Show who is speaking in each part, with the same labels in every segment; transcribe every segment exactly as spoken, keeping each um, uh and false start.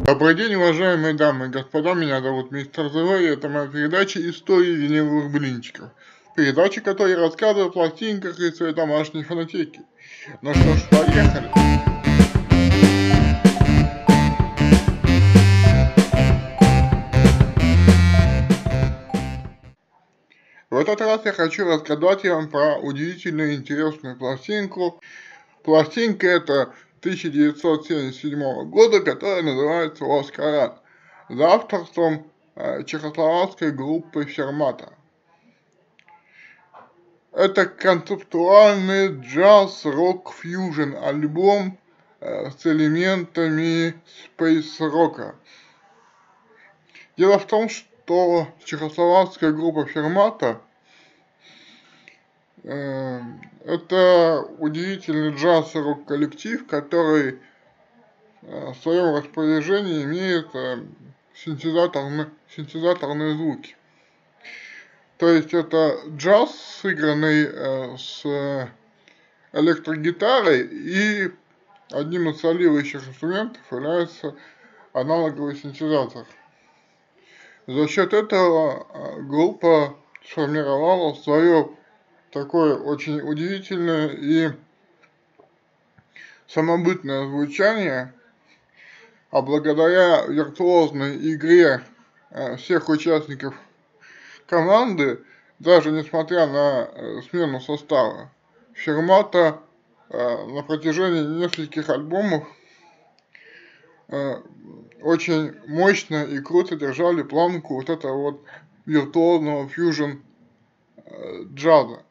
Speaker 1: Добрый день, уважаемые дамы и господа, меня зовут Мистер ЗВ, и это моя передача «Истории виниловых блинчиков». Передача, которая рассказывает о пластинках из своей домашней фонотеки. Ну что ж, поехали! В этот раз я хочу рассказать вам про удивительную и интересную пластинку. Пластинка эта тысяча девятьсот семьдесят седьмого года, которая называется «Оскаран», за авторством э, чехословацкой группы «Фермата». Это концептуальный джаз-рок-фьюжн альбом э, с элементами спейс-рока. Дело в том, что чехословацкая группа «Фермата» э, это удивительный джаз-рок-коллектив, который э, в своем распоряжении имеет э, синтезаторные, синтезаторные звуки. То есть это джаз, сыгранный э, с электрогитарой, и одним из солирующих инструментов является аналоговый синтезатор. За счет этого группа сформировала свое такое очень удивительное и самобытное звучание, а благодаря виртуозной игре всех участников команды, даже несмотря на смену состава, Фермата на протяжении нескольких альбомов очень мощно и круто держали планку вот этого вот виртуозного фьюжн джаза.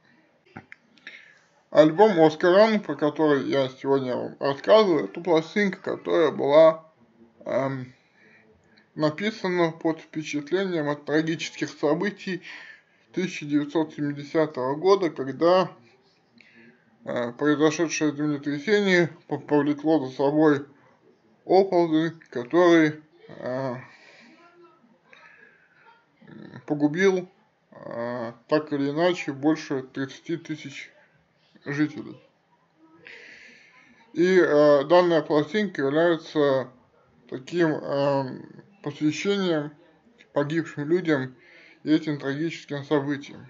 Speaker 1: Альбом «Оскаран», про который я сегодня вам рассказываю, это пластинка, которая была эм, написана под впечатлением от трагических событий тысяча девятьсот семидесятого года, когда э, произошедшее землетрясение повлекло за собой оползень, который э, погубил э, так или иначе больше тридцати тысяч жителей. И э, данная пластинка является таким э, посвящением погибшим людям и этим трагическим событиям.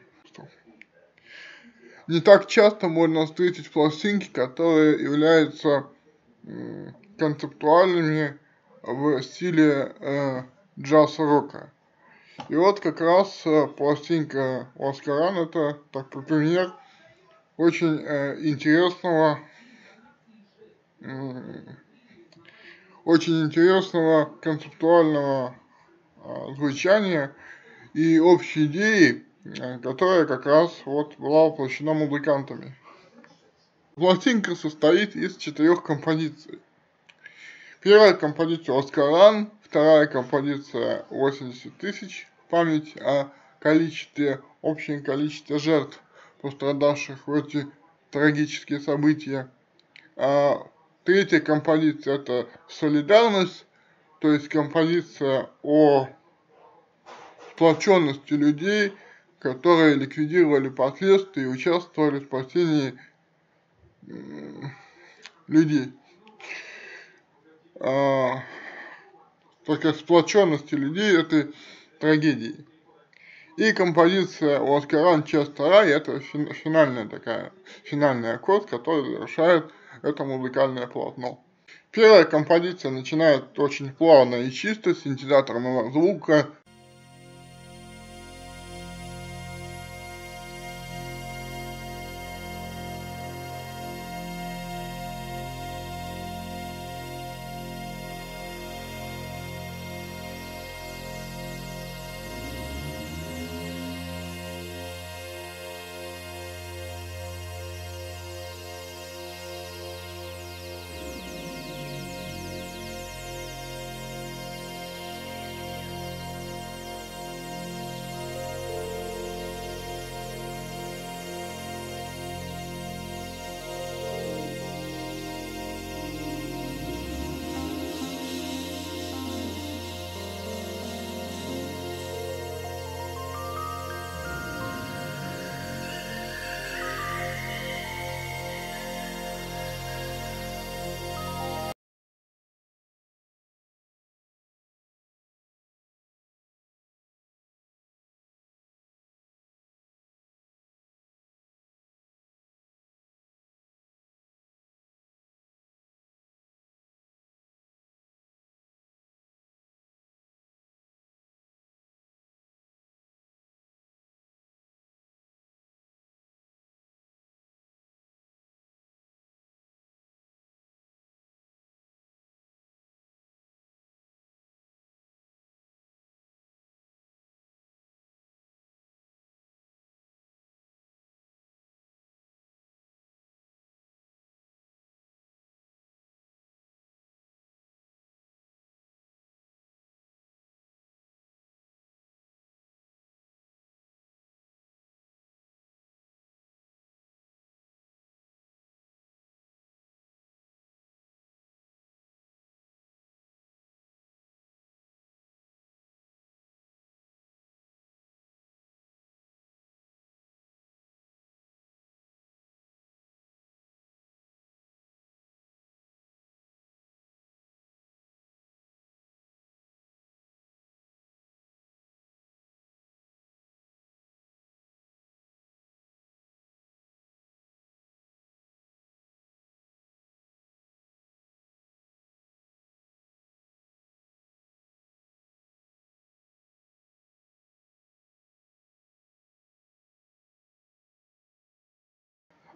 Speaker 1: Не так часто можно встретить пластинки, которые являются э, концептуальными в стиле э, джаз-рока. И вот как раз э, пластинка «Оскаран» — это такой пример очень э, интересного, э, очень интересного концептуального э, звучания и общей идеи, э, которая как раз вот была воплощена музыкантами. Пластинка состоит из четырех композиций. Первая композиция «Оскаран», вторая композиция «восемьдесят тысяч», память о количестве, общем количестве жертв, пострадавших в эти трагические события. А третья композиция — это «Солидарность», то есть композиция о сплоченности людей, которые ликвидировали последствия и участвовали в спасении людей. А, только сплоченности людей этой трагедии. И композиция «Оскаран», часть вторая, это финальная такая, финальный аккорд, который завершает это музыкальное полотно. Первая композиция начинает очень плавно и чисто, с синтезаторного звука.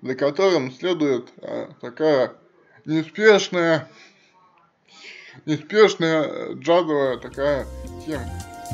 Speaker 1: за которым следует э, такая неспешная, неспешная джазовая такая тема.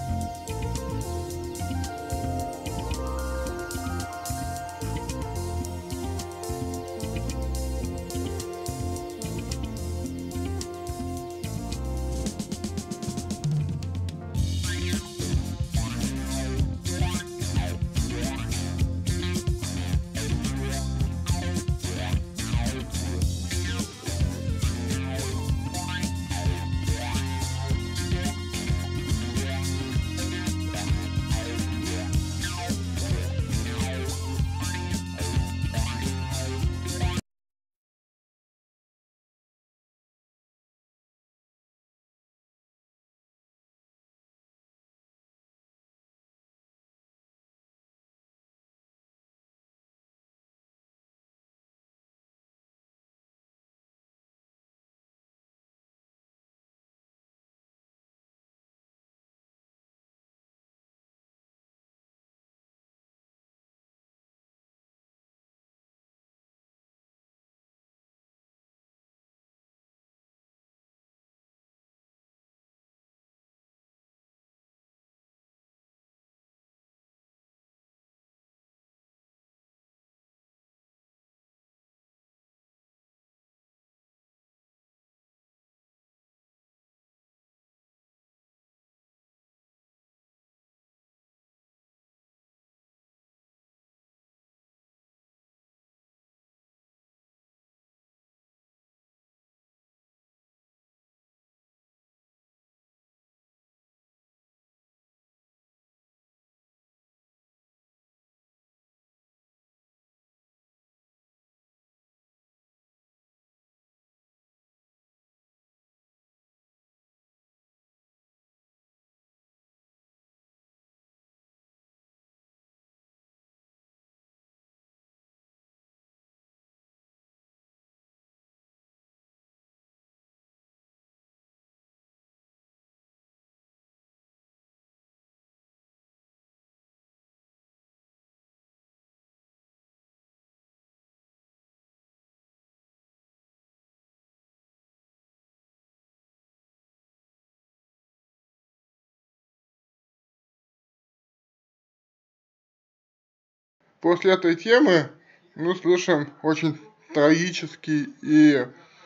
Speaker 1: После этой темы мы слышим очень трагический и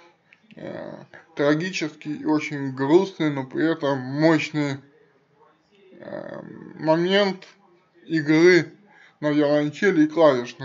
Speaker 1: э, трагический и очень грустный, но при этом мощный э, момент игры на виолончели и клавишных.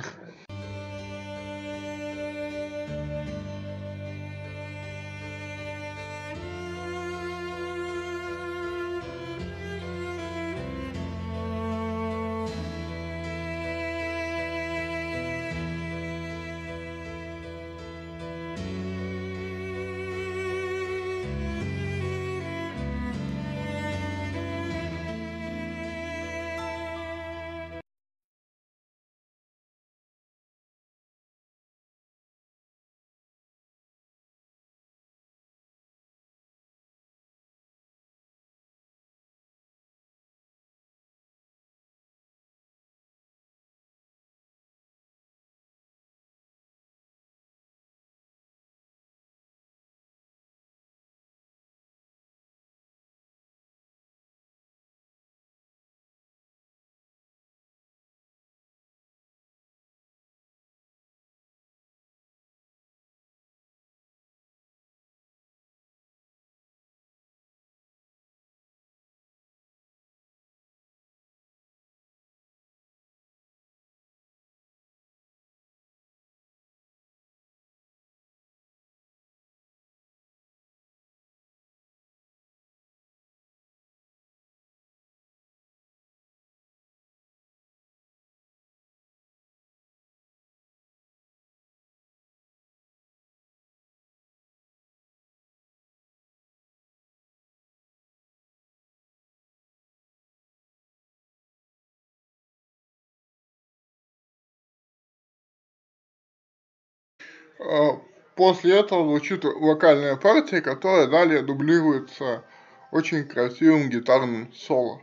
Speaker 1: После этого звучит вокальная партия, которая далее дублируется очень красивым гитарным соло.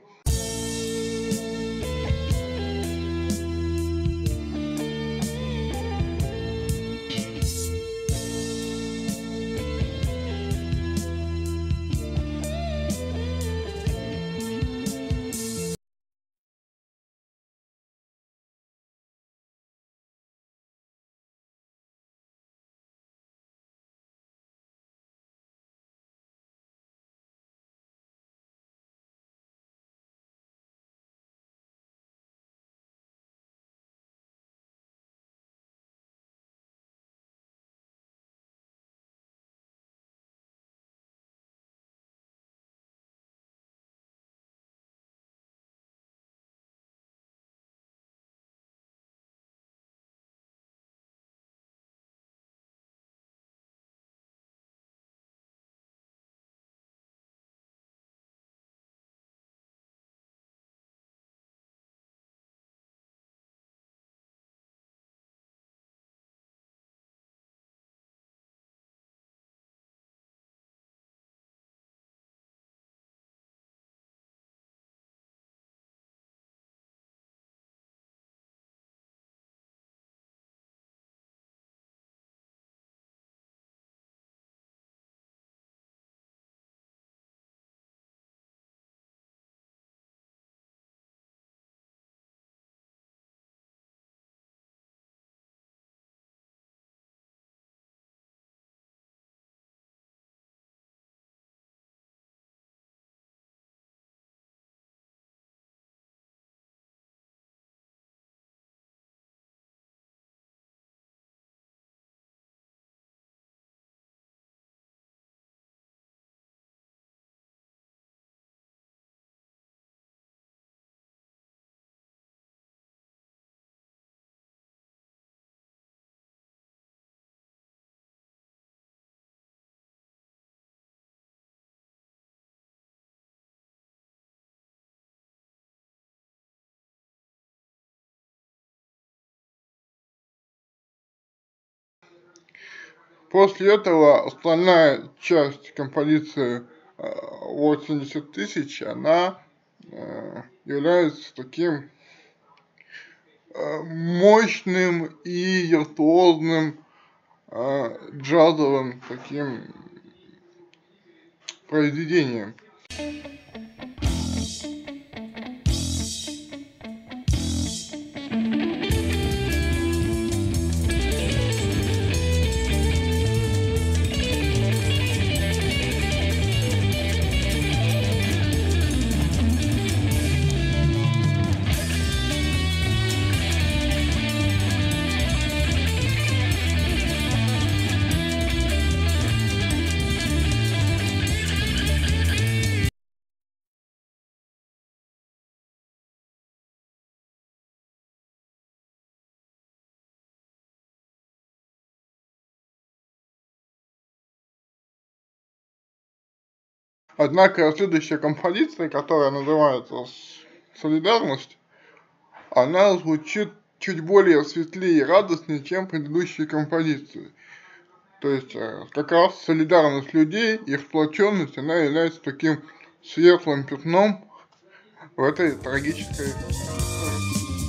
Speaker 1: После этого остальная часть композиции восемьдесят тысяч, она э, является таким э, мощным и виртуозным э, джазовым таким произведением. Однако следующая композиция, которая называется «Солидарность», она звучит чуть более светлее и радостнее, чем предыдущие композиции. То есть, как раз солидарность людей, их сплоченность, она является таким светлым пятном в этой трагической истории.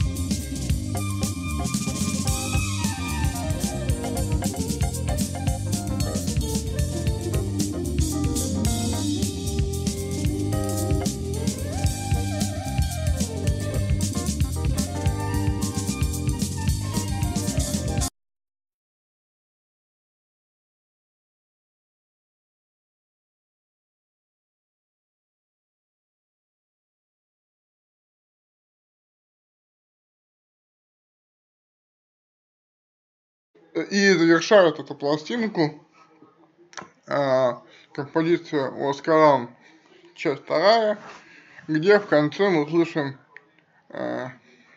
Speaker 1: И завершает эту пластинку а, композиция «Ласкарам», часть вторая, где в конце мы слышим а,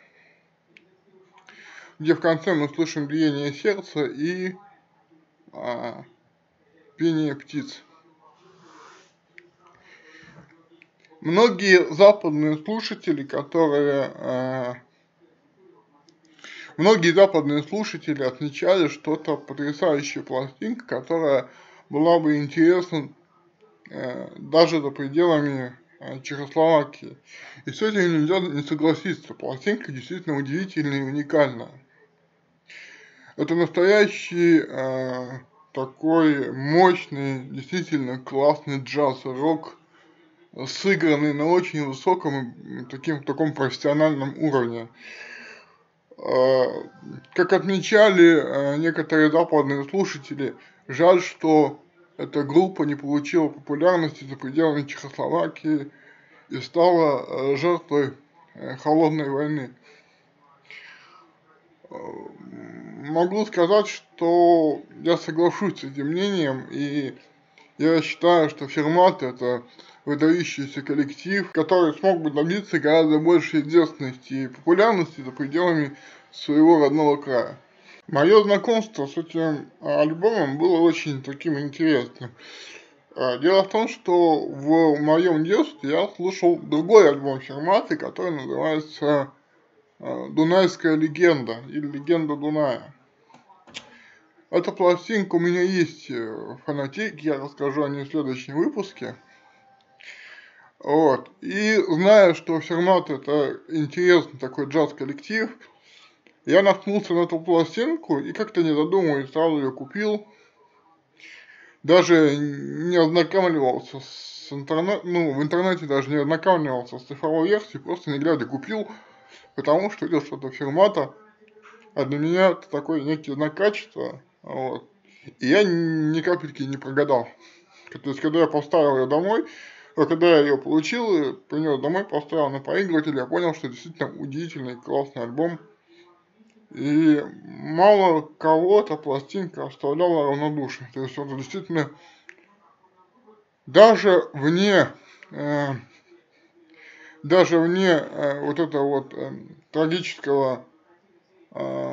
Speaker 1: где в конце мы слышим биение сердца и а, пение птиц. Многие западные слушатели, которые а, Многие западные слушатели отмечали, что это потрясающая пластинка, которая была бы интересна э, даже за пределами э, Чехословакии. И с этим нельзя не согласиться. Пластинка действительно удивительная и уникальная. Это настоящий э, такой мощный, действительно классный джаз и рок, сыгранный на очень высоком, таким, таком профессиональном уровне. Как отмечали некоторые западные слушатели, жаль, что эта группа не получила популярности за пределами Чехословакии и стала жертвой холодной войны. Могу сказать, что я соглашусь с этим мнением, и я считаю, что Фермат — это выдающийся коллектив, который смог бы добиться гораздо большей известности и популярности за пределами своего родного края. Мое знакомство с этим альбомом было очень таким интересным. Дело в том, что в моем детстве я слушал другой альбом Фермата, который называется «Дунайская легенда» или «Легенда Дуная». Эта пластинка у меня есть в фонотеке, я расскажу о ней в следующем выпуске. Вот. И зная, что Фермат — это интересный такой джаз-коллектив, я наткнулся на эту пластинку и как-то не задумываясь сразу ее купил. Даже не ознакомливался с интернетом, ну, в интернете даже не ознакомливался с цифровой версией, просто не глядя купил, потому что видел, что это Фермата, а для меня это такой некий знак качества. Вот. И я ни капельки не прогадал. То есть, когда я поставил ее домой, а когда я ее получил, принес домой, поставил на проигрыватель, я понял, что действительно удивительный, классный альбом. И мало кого эта пластинка оставляла равнодушным. То есть, это действительно даже вне, э, даже вне э, вот этого вот э, трагического э,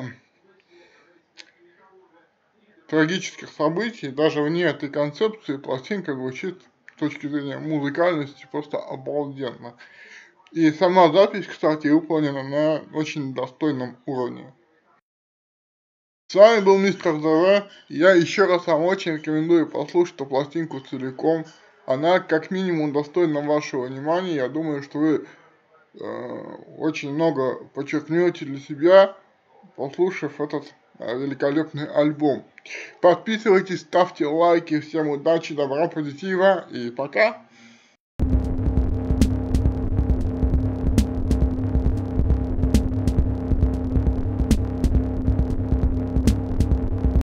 Speaker 1: трагических событий, даже вне этой концепции, пластинка звучит с точки зрения музыкальности просто обалденно. И сама запись, кстати, выполнена на очень достойном уровне. С вами был мистер ЗВ. Я еще раз вам очень рекомендую послушать эту пластинку целиком. Она как минимум достойна вашего внимания. Я думаю, что вы э, очень много подчеркнете для себя, послушав этот э, великолепный альбом. Подписывайтесь, ставьте лайки. Всем удачи, добра, позитива и пока.